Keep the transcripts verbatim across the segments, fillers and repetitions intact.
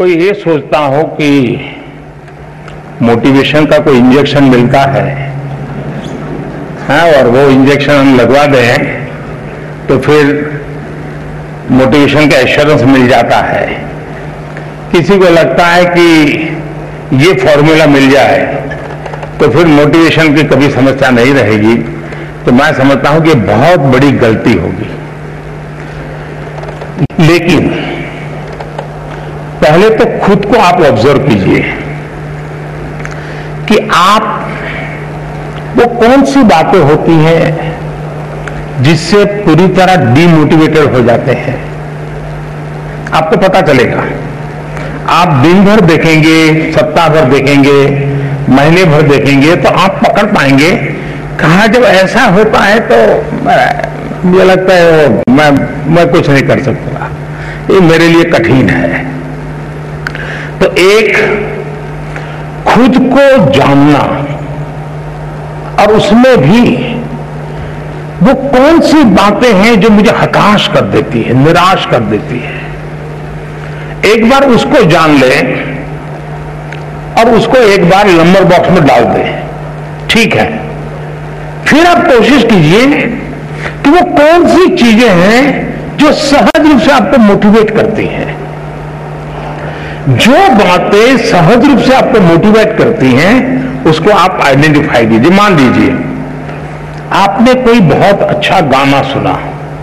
कोई ये सोचता हो कि मोटिवेशन का कोई इंजेक्शन मिलता है, हाँ, और वो इंजेक्शन हम लगवा दें तो फिर मोटिवेशन का एश्योरेंस मिल जाता है। किसी को लगता है कि ये फॉर्मूला मिल जाए तो फिर मोटिवेशन की कभी समस्या नहीं रहेगी। तो मैं समझता हूं कि बहुत बड़ी गलती होगी। लेकिन पहले तो खुद को आप ऑब्जर्व कीजिए कि आप वो कौन सी बातें होती हैं जिससे पूरी तरह डीमोटिवेटेड हो जाते हैं। आपको पता चलेगा। आप दिन भर देखेंगे, सप्ताह भर देखेंगे, महीने भर देखेंगे तो आप पकड़ पाएंगे कहा जब ऐसा होता है तो मुझे लगता है मैं मैं कुछ नहीं कर सकता, ये मेरे लिए कठिन है। तो एक खुद को जानना और उसमें भी वो कौन सी बातें हैं जो मुझे हताश कर देती है, निराश कर देती है, एक बार उसको जान ले और उसको एक बार नंबर बॉक्स में डाल दे। ठीक है, फिर आप कोशिश कीजिए कि वो कौन सी चीजें हैं जो सहज रूप से आपको मोटिवेट करती हैं। जो बातें सहज रूप से आपको मोटिवेट करती हैं उसको आप आइडेंटिफाई कीजिए। मान लीजिए आपने कोई बहुत अच्छा गाना सुना,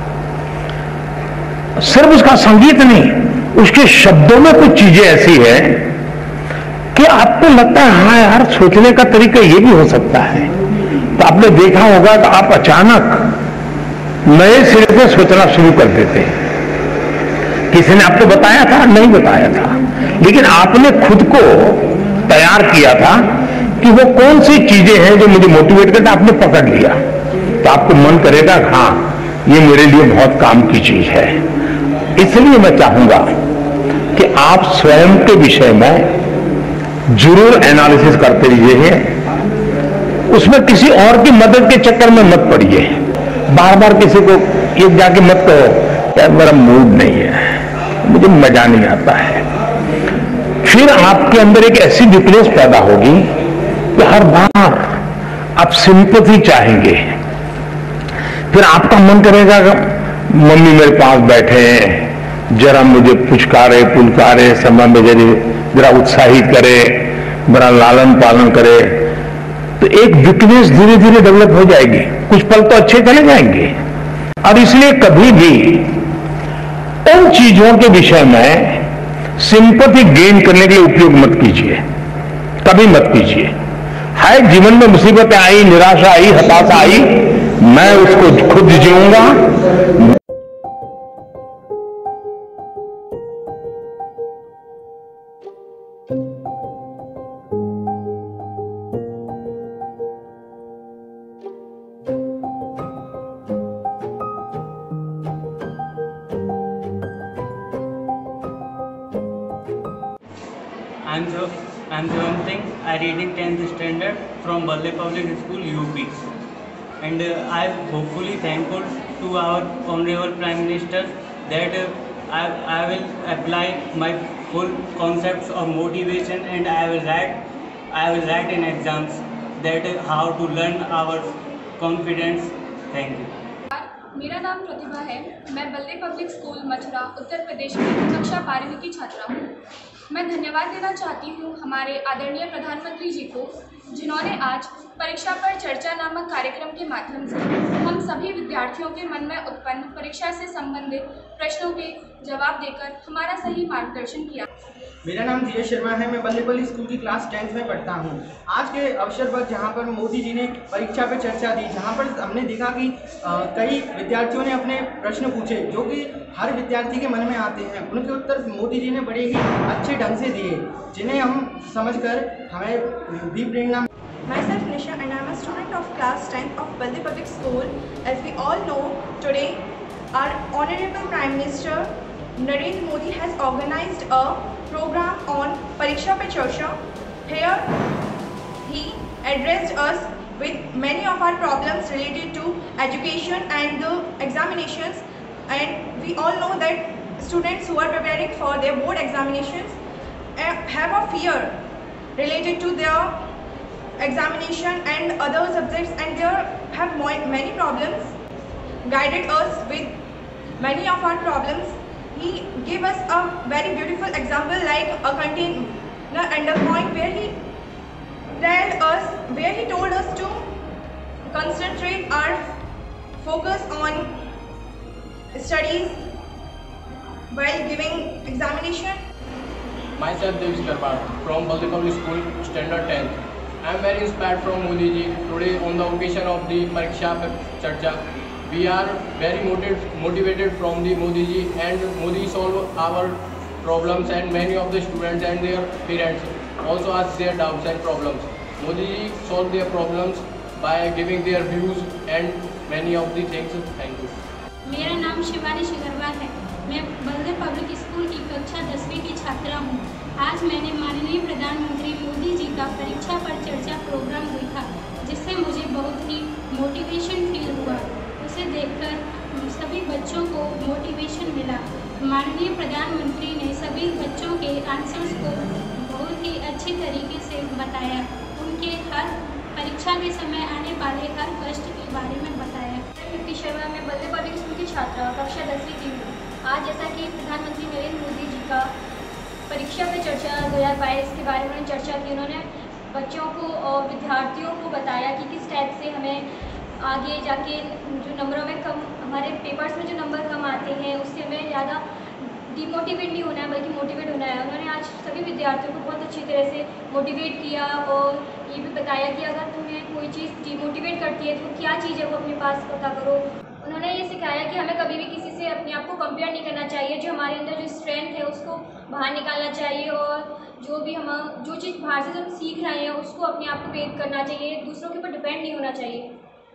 सिर्फ उसका संगीत नहीं, उसके शब्दों में कुछ चीजें ऐसी है कि आपको लगता है हाँ यार, सोचने का तरीका ये भी हो सकता है। तो आपने देखा होगा कि आप अचानक नए सिरे से सोचना शुरू कर देते हैं। किसी ने आपको बताया था? नहीं बताया था, लेकिन आपने खुद को तैयार किया था कि वो कौन सी चीजें हैं जो मुझे मोटिवेट करते, आपने पकड़ लिया तो आपको मन करेगा हाँ ये मेरे लिए बहुत काम की चीज है। इसलिए मैं चाहूंगा कि आप स्वयं के विषय में जरूर एनालिसिस करते रहिए, उसमें किसी और की मदद के चक्कर में मत पड़िए। बार बार किसी को ये जाके मत कहो यार मेरा मूड नहीं है, मुझे मजा नहीं आता है। फिर आपके अंदर एक ऐसी वीकनेस पैदा होगी कि हर बार आप सिंपैथी चाहेंगे। फिर आपका मन करेगा मम्मी मेरे पास बैठे हैं, जरा मुझे पुचकारे पुलकारे, समय में जरा उत्साहित करे, मेरा लालन पालन करे। तो एक वीकनेस धीरे धीरे डेवलप हो जाएगी। कुछ पल तो अच्छे चले जाएंगे। और इसलिए कभी भी उन चीजों के विषय में सिंपैथी गेन करने के लिए उपयोग मत कीजिए, कभी मत कीजिए। है जीवन में मुसीबतें आई, निराशा आई, हताशा आई, मैं उसको खुद जीऊंगा। I'm Jo I'm Joan Singh. I read in tenth standard from Balde Public School, U P. And uh, I am hopefully thankful to our Honorable Prime Minister that uh, I, I will apply my full concepts of motivation, and I will write I will write in exams that uh, how to learn our confidence. Thank you. मेरा नाम प्रतिभा है। मैं बल्दे public school मछुरा Uttar Pradesh में कक्षा बारहवीं की छात्रा हूँ। मैं धन्यवाद देना चाहती हूँ हमारे आदरणीय प्रधानमंत्री जी को, जिन्होंने आज परीक्षा पर चर्चा नामक कार्यक्रम के माध्यम से हम सभी विद्यार्थियों के मन में उत्पन्न परीक्षा से संबंधित प्रश्नों के जवाब देकर हमारा सही मार्गदर्शन किया। मेरा नाम धीरज शर्मा है। मैं बल्लेपल्ली स्कूल की क्लास टेंथ में पढ़ता हूँ। आज के अवसर पर जहाँ पर मोदी जी ने परीक्षा पर चर्चा दी, जहाँ पर हमने देखा कि आ, कई विद्यार्थियों ने अपने प्रश्न पूछे जो कि हर विद्यार्थी के मन में आते हैं। उनके उत्तर मोदी जी ने बड़े ही अच्छे ढंग से दिए, जिन्हें हम समझकर हमें भी प्रेरणा। Myself Nisha, and I am a student of class tenth of Balde Public School. As we all know, today our Honorable Prime Minister Narendra Modi has organized a program on Pariksha Pe Charcha. Here he addressed us with many of our problems related to education and the examinations, and we all know that students who are preparing for their board examinations have a fear related to their examination and other subjects, and they have many problems, guided us with many of our problems. He gave us a very beautiful example like a container and a point where he told us, where he told us to concentrate our focus on studies while giving examination. Myself Devish Karpar from Balde Public School, Standard tenth. I am very inspired from Modi ji today on the occasion of the Pariksha Pe Charcha. We are very motivated, motivated from the Modi ji, and Modi solve our problems, and many of the students and their parents also ask their doubts and problems. Modi ji solve their problems by giving their views and many of the things. Thank you. मेरा नाम शिवानी शिगरवार है। मैं बल्दे public school की कक्षा दसवीं की छात्रा हूँ। आज मैंने माननीय प्रधानमंत्री मोदी जी का परीक्षा पर चर्चा प्रोग्राम देखा, जिससे मुझे बहुत ही मोटिवेशन फील हुआ। उसे देखकर सभी बच्चों को मोटिवेशन मिला। माननीय प्रधानमंत्री ने सभी बच्चों के आंसर्स को बहुत ही अच्छी तरीके से बताया। उनके हर परीक्षा के समय आने वाले हर कष्ट के बारे में बताया। कृति शर्मा, मैं बल्दे पब्लिक स्कूल की छात्रा कक्षा दसवीं की हूँ। आज जैसा कि प्रधानमंत्री नरेंद्र मोदी जी का परीक्षा पे चर्चा दो हज़ार बाईस के बारे में चर्चा की, उन्होंने बच्चों को और विद्यार्थियों को बताया कि किस टाइप से हमें आगे जाके जो नंबरों में कम, हमारे पेपर्स में जो नंबर कम आते हैं उससे हमें ज़्यादा डिमोटिवेट नहीं होना है बल्कि मोटिवेट होना है। उन्होंने आज सभी विद्यार्थियों को बहुत अच्छी तरह से मोटिवेट किया और ये भी बताया कि अगर तुम्हें कोई चीज़ डिमोटिवेट करती है तो क्या चीज़ है वो अपने पास पता करो। उन्होंने ये सिखाया कि हमें कभी भी किसी से अपने आप को कंपेयर नहीं करना चाहिए, जो हमारे अंदर जो स्ट्रेंथ है उसको बाहर निकालना चाहिए और जो भी हम जो चीज़ बाहर से हम सीख रहे हैं उसको अपने आप को वेट करना चाहिए, दूसरों के ऊपर डिपेंड नहीं होना चाहिए।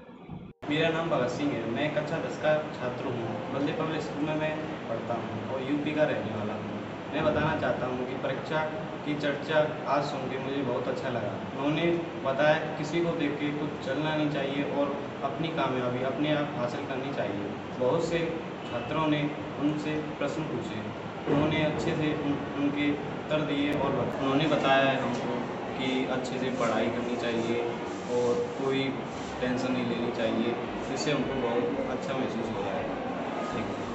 मेरा नाम भगत सिंह है। मैं कक्षा दस का छात्र हूँ। बल्दे पब्लिक स्कूल में मैं पढ़ता हूँ और यूपी का रहने वाला हूँ। मैं बताना चाहता हूँ कि परीक्षा की चर्चा आज सुन के मुझे बहुत अच्छा लगा। उन्होंने बताया कि किसी को देख के कुछ चलना नहीं चाहिए और अपनी कामयाबी अपने आप हासिल करनी चाहिए। बहुत से छात्रों ने उनसे प्रश्न पूछे, उन्होंने अच्छे से उन, उनके उत्तर दिए और उन्होंने बताया है हमको कि अच्छे से पढ़ाई करनी चाहिए और कोई टेंशन नहीं लेनी चाहिए, जिससे हमको बहुत अच्छा महसूस हो रहा है। ठीक है।